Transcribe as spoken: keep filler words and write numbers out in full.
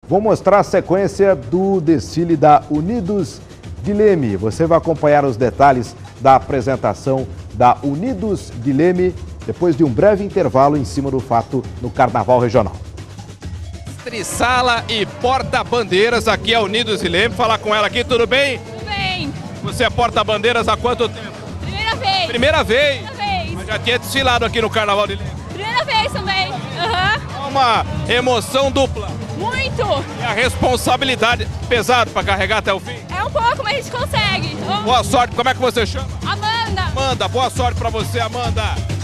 Vou mostrar a sequência do desfile da Unidos Guilherme. Você vai acompanhar os detalhes da apresentação da Unidos Guilherme depois de um breve intervalo em cima do fato no Carnaval Regional. Sala e porta-bandeiras, aqui é Unidos Guilherme. Falar com ela aqui, tudo bem? Tudo bem. Você é porta-bandeiras há quanto tempo? Primeira vez. Primeira vez? Primeira vez. Mas já tinha desfilado aqui no Carnaval de Leme? Primeira vez também. Uhum. É uma emoção dupla. Muito. E a responsabilidade pesada para carregar até o fim? É um pouco, mas a gente consegue. Boa sorte. Como é que você chama? Amanda. Amanda, boa sorte para você, Amanda.